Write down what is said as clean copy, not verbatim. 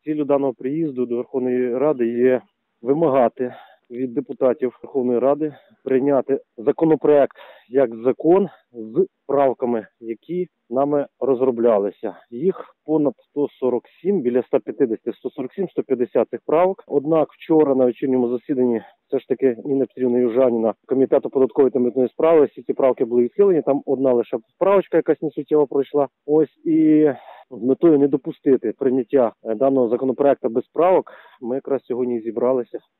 Ціллю даного приїзду до Верховної Ради є вимагати від депутатів Верховної Ради прийняти законопроект як закон з правками, які нами розроблялися. Їх понад 147, біля 150, 147, 150 цих правок. Однак вчора на вечірньому засіданні все ж таки Ніна Петрівна Южаніна, Комітету податкової та митної справи, всі ці правки були відхилені. Там одна лише правочка якась несуттєва пройшла. Ось і з метою не допустити прийняття даного законопроекту без правок, ми якраз сьогодні зібралися